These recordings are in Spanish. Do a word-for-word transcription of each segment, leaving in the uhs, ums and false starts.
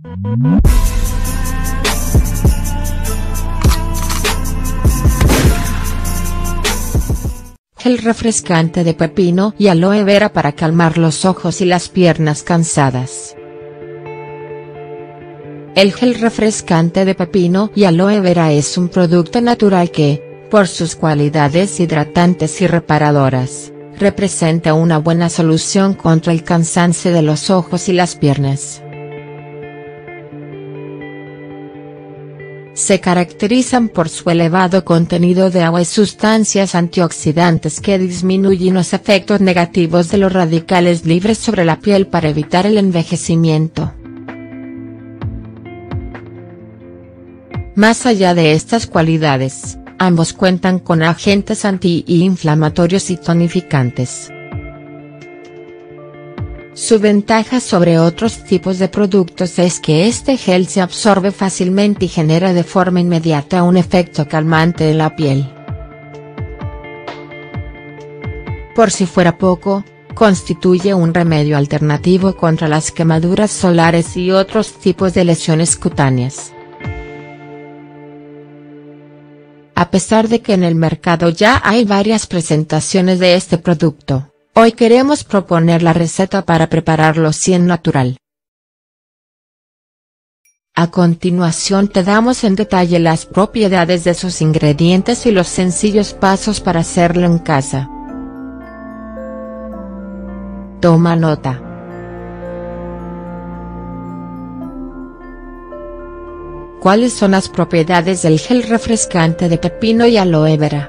Gel refrescante de pepino y aloe vera para calmar los ojos y las piernas cansadas. El gel refrescante de pepino y aloe vera es un producto natural que, por sus cualidades hidratantes y reparadoras, representa una buena solución contra el cansancio de los ojos y las piernas. Se caracterizan por su elevado contenido de agua y sustancias antioxidantes que disminuyen los efectos negativos de los radicales libres sobre la piel para evitar el envejecimiento. Más allá de estas cualidades, ambos cuentan con agentes antiinflamatorios y tonificantes. Su ventaja sobre otros tipos de productos es que este gel se absorbe fácilmente y genera de forma inmediata un efecto calmante en la piel. Por si fuera poco, constituye un remedio alternativo contra las quemaduras solares y otros tipos de lesiones cutáneas. A pesar de que en el mercado ya hay varias presentaciones de este producto, hoy queremos proponer la receta para prepararlo cien natural. A continuación te damos en detalle las propiedades de sus ingredientes y los sencillos pasos para hacerlo en casa. Toma nota. ¿Cuáles son las propiedades del gel refrescante de pepino y aloe vera?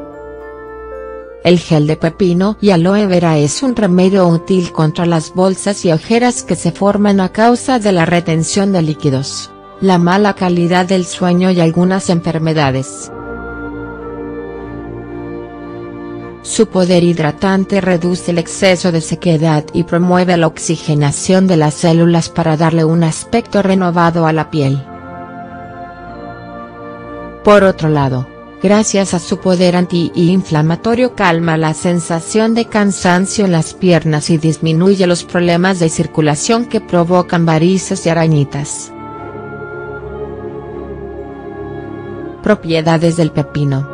El gel de pepino y aloe vera es un remedio útil contra las bolsas y ojeras que se forman a causa de la retención de líquidos, la mala calidad del sueño y algunas enfermedades. Su poder hidratante reduce el exceso de sequedad y promueve la oxigenación de las células para darle un aspecto renovado a la piel. Por otro lado, gracias a su poder antiinflamatorio calma la sensación de cansancio en las piernas y disminuye los problemas de circulación que provocan varices y arañitas. Propiedades del pepino.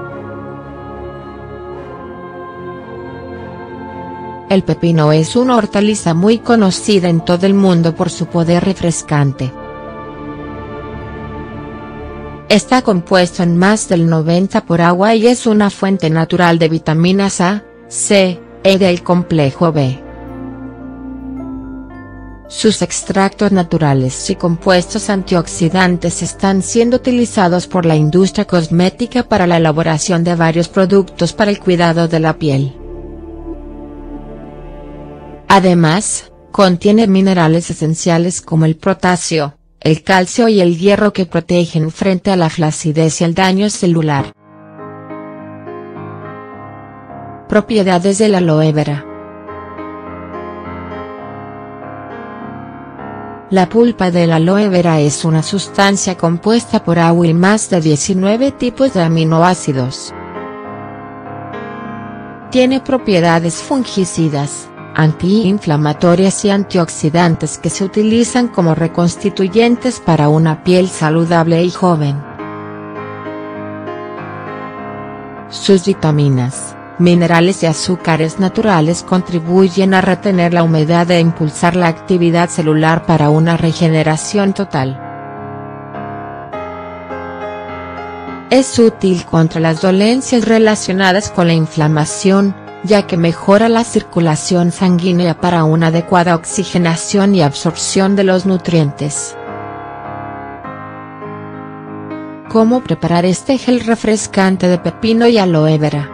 El pepino es una hortaliza muy conocida en todo el mundo por su poder refrescante. Está compuesto en más del noventa por ciento por agua y es una fuente natural de vitaminas A, C, E y del complejo B. Sus extractos naturales y compuestos antioxidantes están siendo utilizados por la industria cosmética para la elaboración de varios productos para el cuidado de la piel. Además, contiene minerales esenciales como el potasio, el calcio y el hierro que protegen frente a la flacidez y el daño celular. Propiedades del aloe vera. La pulpa del aloe vera es una sustancia compuesta por agua y más de diecinueve tipos de aminoácidos. Tiene propiedades fungicidas, antiinflamatorias y antioxidantes que se utilizan como reconstituyentes para una piel saludable y joven. Sus vitaminas, minerales y azúcares naturales contribuyen a retener la humedad e impulsar la actividad celular para una regeneración total. Es útil contra las dolencias relacionadas con la inflamación, ya que mejora la circulación sanguínea para una adecuada oxigenación y absorción de los nutrientes. ¿Cómo preparar este gel refrescante de pepino y aloe vera?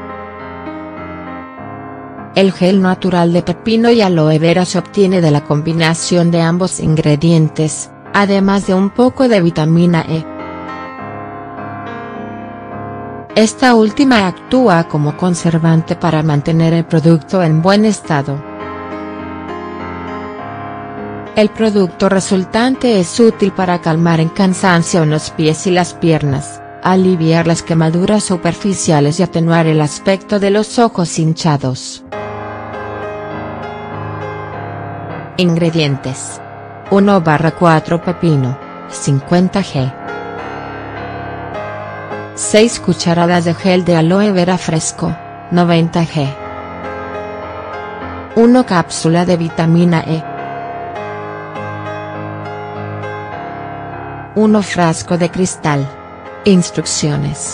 El gel natural de pepino y aloe vera se obtiene de la combinación de ambos ingredientes, además de un poco de vitamina E. Esta última actúa como conservante para mantener el producto en buen estado. El producto resultante es útil para calmar el cansancio en los pies y las piernas, aliviar las quemaduras superficiales y atenuar el aspecto de los ojos hinchados. Ingredientes: uno barra cuatro pepino, cincuenta gramos. seis cucharadas de gel de aloe vera fresco, noventa gramos. una cápsula de vitamina E. uno frasco de cristal. Instrucciones.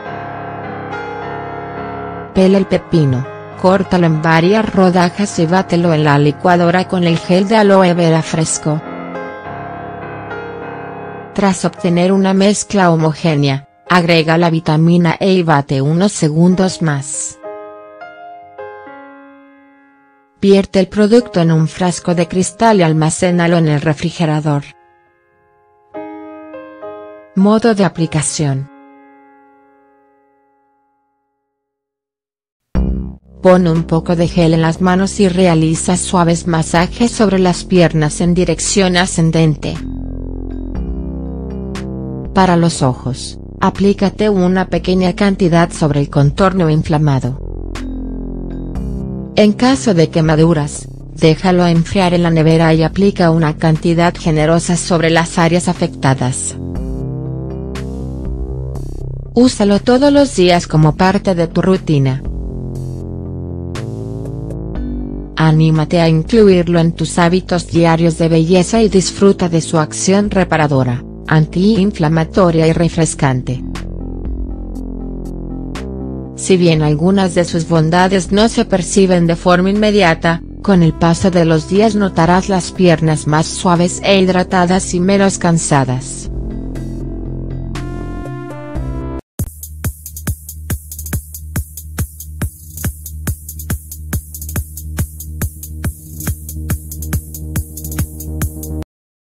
Pela el pepino, córtalo en varias rodajas y bátelo en la licuadora con el gel de aloe vera fresco. Tras obtener una mezcla homogénea, agrega la vitamina E y bate unos segundos más. Vierte el producto en un frasco de cristal y almacénalo en el refrigerador. Modo de aplicación. Pon un poco de gel en las manos y realiza suaves masajes sobre las piernas en dirección ascendente. Para los ojos, aplícate una pequeña cantidad sobre el contorno inflamado. En caso de quemaduras, déjalo enfriar en la nevera y aplica una cantidad generosa sobre las áreas afectadas. Úsalo todos los días como parte de tu rutina. Anímate a incluirlo en tus hábitos diarios de belleza y disfruta de su acción reparadora, antiinflamatoria y refrescante. Si bien algunas de sus bondades no se perciben de forma inmediata, con el paso de los días notarás las piernas más suaves e hidratadas y menos cansadas.